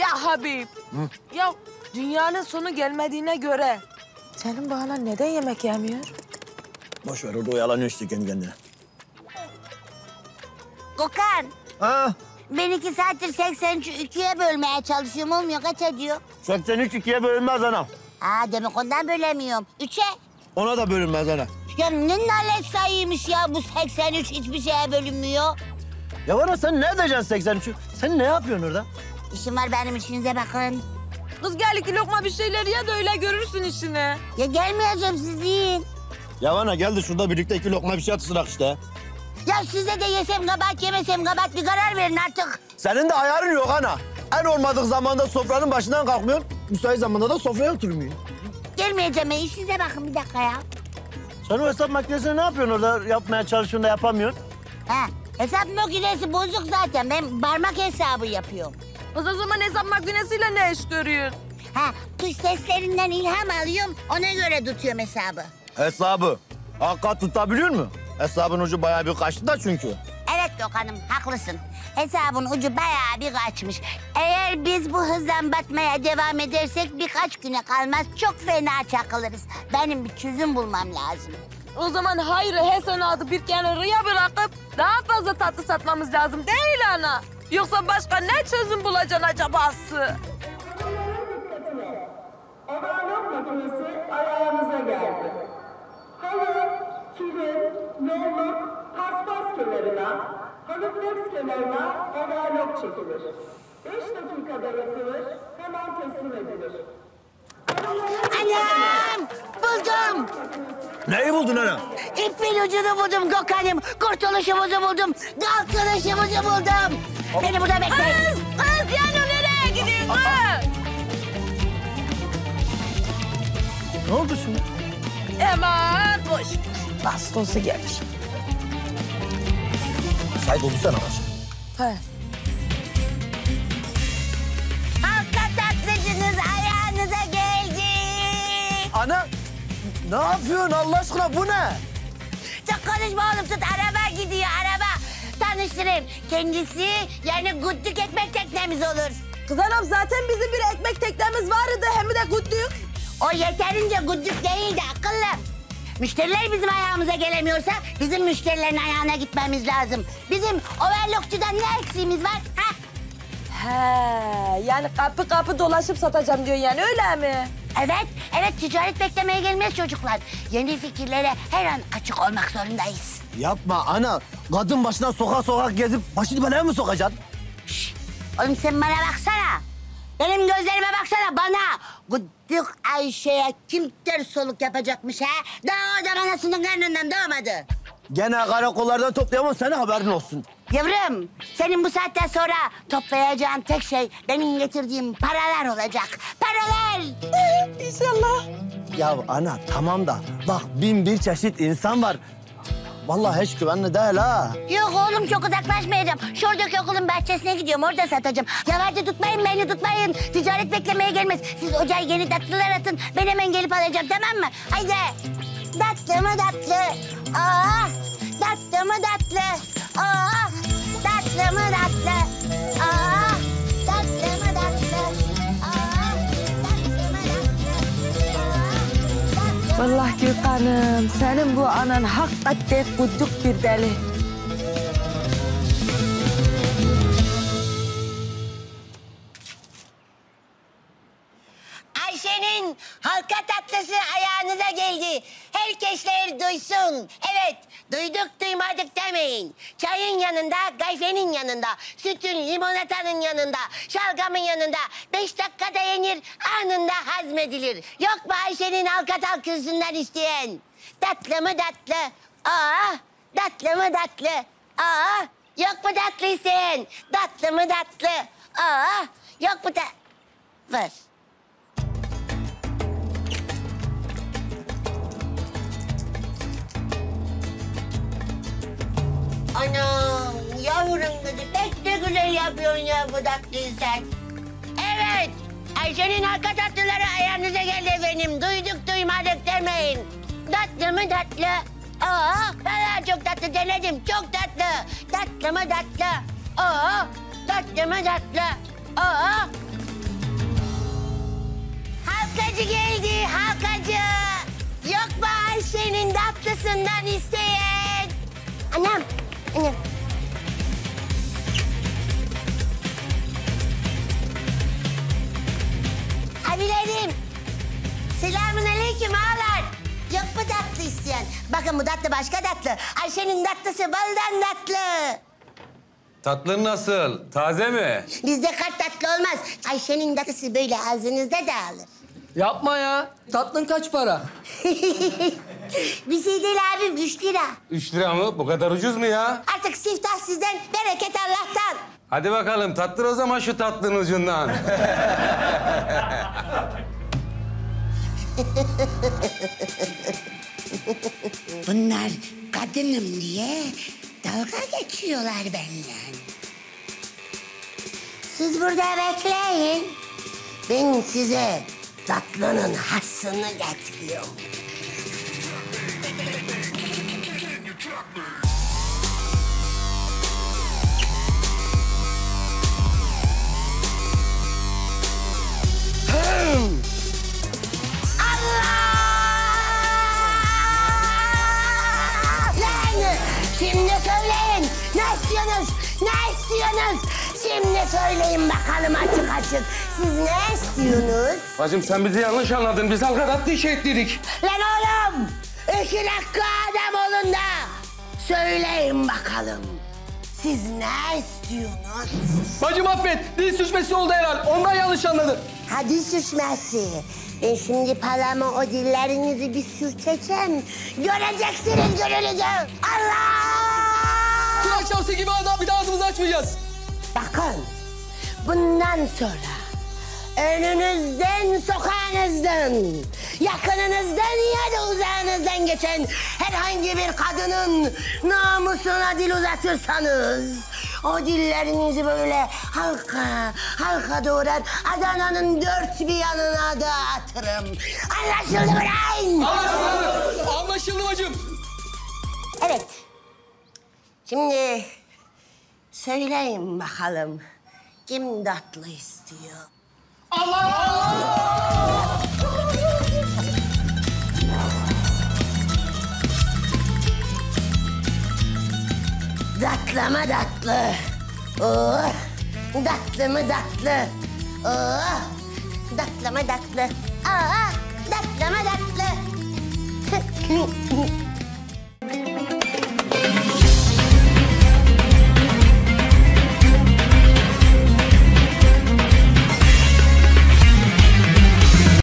Ya Habib. Hı? Ya dünyanın sonu gelmediğine göre senin bu anan neden yemek yemiyor? Boş ver, orada oyalanıyor işte kendi kendine. Gökhan. Ha? Ben 2 saattir 83'ü 2'ye bölmeye çalışıyorum. Olmuyor. Kaç ediyor? 83 2'ye bölünmez ana. Aa, demek ondan bölemiyorum. 3'e. Ona da bölünmez ana. Ya ne nalet sayıymış ya bu 83, hiçbir şeye bölünmüyor. Ya ana sen ne edeceksin 83'ü? Sen ne yapıyorsun orada? İşim var benim, işinize bakın. Kız gel 2 lokma bir şeyler ye de öyle görürsün işini. Ya gelmeyeceğim, siz yiyin. Ya ana gel de şurada birlikte 2 lokma bir şey atıştırak işte. Ya size de yesem kabahat, yemesem kabahat, bir karar verin artık. Senin de ayarın yok ana. En olmadık zamanda sofranın başından kalkmıyorsun. Müsait zamanda da sofraya oturmuyor. Gelmeyeceğim, işinize bakın bir dakika ya. Sen o hesap makinesini ne yapıyorsun orada? Yapmaya çalışıyorsun da yapamıyorsun. Ha, hesap makinesi bozuk zaten. Ben parmak hesabı yapıyorum. Kız o zaman hesap makinesiyle ne iş görüyorsun? Ha, kuş seslerinden ilham alıyorum, ona göre tutuyorum hesabı. Hesabı. Hakikat tutabiliyor mu? Hesabın ucu bayağı bir kaçtı da çünkü. Evet Gökhan'ım, haklısın. Hesabın ucu bayağı bir kaçmış. Eğer biz bu hızdan batmaya devam edersek birkaç güne kalmaz çok fena çakılırız. Benim bir çözüm bulmam lazım. O zaman hayrı hesenadı bir kenarıya bırakıp daha fazla tatlı satmamız lazım değil ana? Yoksa başka ne çözüm bulacaksın acabası? Overlock makinesi ayağınıza geldi. Halı, kilim, yolluk, paspas kenarına, halı flex kenarına overlock çekilir. 5 dakikada yapılır, hemen teslim edilir. Anam! Buldum! Neyi buldun ana? İpin ucunu buldum Gökhan'ım. Kurtuluşumuzu buldum. Kalkınışımızı buldum. Beni burada bekleyin. Kız yani nereye gidiyorsun kız? Ne oldu şimdi? Aman boş. Nasıl olsa gelir. Say buldursana başı. He. Halka tatlıcınız ayağınıza geldi. Ana ne yapıyorsun Allah aşkına bu ne? Çok konuşma oğlum, tut, araba gidiyor, araba. Tanıştırayım. Kendisi yani güddük ekmek teknemiz olur. Kız anam zaten bizim bir ekmek teknemiz vardı hem de güttük. O yeterince güddük değildi akıllım. Müşteriler bizim ayağımıza gelemiyorsa bizim müşterilerin ayağına gitmemiz lazım. Bizim overlockçudan ne eksiğimiz var? Ha? He, yani kapı kapı dolaşıp satacağım diyorsun yani öyle mi? Evet, ticaret beklemeye gelmez çocuklar. Yeni fikirlere her an açık olmak zorundayız. Yapma ana. Kadın başına sokak gezip başını belaya mı sokacaksın? Şişt, oğlum sen bana baksana. Benim gözlerime baksana, bana. Güddük Ayşe'ye kim ters soluk yapacakmış ha? Daha o zaman anasının karnından doğmadı. Gene karakollardan toplayamam, senin haberin olsun. Yavrum, senin bu saatten sonra toplayacağın tek şey benim getirdiğim paralar olacak. Paralar! İnşallah. Ya ana tamam da bak 1001 çeşit insan var. Vallahi hiç güvenli değil ha. Yok oğlum, çok uzaklaşmayacağım. Şuradaki okulun bahçesine gidiyorum, orada satacağım. Ya hadi tutmayın beni, tutmayın. Ticaret beklemeye gelmez. Siz ocağa yeni tatlılar atın, ben hemen gelip alacağım, tamam mı? Haydi. Tatlı mı tatlı? Aa, tatlı mı tatlı? Aa, tatlı mı tatlı? Aa, tatlı mı tatlı? Aa, tatlı mı tatlı? Vallahi Gökhan'ım senin bu anan hakikaten güttük bir deli. Ayşe'nin halka tatlısı ayağınıza geldi. Herkesler duysun. Evet, duyduk duymadık demeyin. Çayın yanında, gayfenin yanında, sütün, limonatanın yanında, şalgamın yanında 5 dakikada yenir, anında hazmedilir. Yok mu Ayşe'nin halka tatlısından isteyen? Tatlı mı tatlı? Aa, tatlı mı tatlı? Aa, yok mu tatlı isteyen? Tatlı mı tatlı? Aa, yok mu Var. Anam, yavrum kızı pek de güzel yapıyorsun ya bu tatlıyı sen. Evet, Ayşe'nin halka tatlıları ayağınıza geldi efendim. Duyduk duymadık demeyin. Tatlı mı tatlı? Aa, vallahi çok tatlı denedim, çok tatlı. Tatlı mı tatlı? Aa, tatlı mı tatlı? Aa, halkacı geldi, halkacı. Yok mu Ayşe'nin tatlısından isteyen? Anam, anam. Abilerim, selamünaleyküm ağalar. Yok mu tatlı isteyen? Bakın bu tatlı başka tatlı. Ayşe'nin tatlısı baldan tatlı. Tatlın nasıl? Taze mi? Bizde kart tatlı olmaz. Ayşe'nin tatlısı böyle ağzınızda dağılır. Yapma ya. Tatlın kaç para? Bir şey değil abim, 3 lira. 3 lira mı? Bu kadar ucuz mu ya? Artık siftah sizden, bereket Allah'tan. Hadi bakalım tattır o zaman şu tatlının ucundan. Bunlar kadınım diye dalga geçiyorlar benden. Siz burada bekleyin. Ben size tatlının hassını getiriyorum. Şimdi söyleyin. Ne istiyorsunuz? Ne istiyorsunuz? Şimdi söyleyin bakalım açık açık. Siz ne istiyorsunuz? Bacım sen bizi yanlış anladın. Biz halka tatlı işe ettirdik. Lan oğlum! 2 dakika adam olun da söyleyin bakalım. Siz ne istiyorsunuz? Bacım affet. Dil sürçmesi oldu herhal. Ondan yanlış anladın. Hadi sürçmesi. Ben şimdi paramı o dillerinizi bir sürteceğim. Göreceksiniz görünüzü. Allah! Kulak şavsı gibi adam bir daha ağzımızı açmayacağız. Bakın, bundan sonra önünüzden, sokağınızdan, yakınınızdan ya da uzağınızdan geçen herhangi bir kadının namusuna dil uzatırsanız, o dillerinizi böyle halka doğrar, Adana'nın 4 bir yanına dağıtırım. Anlaşıldı mı lan? Anlaşıldı. Anlaşıldı bacım. Evet. Şimdi söyleyin bakalım kim tatlı istiyor? Datlama tatlı. Oh, tatlı mı tatlı? Oh, datlama tatlı. Aa, datlama tatlı.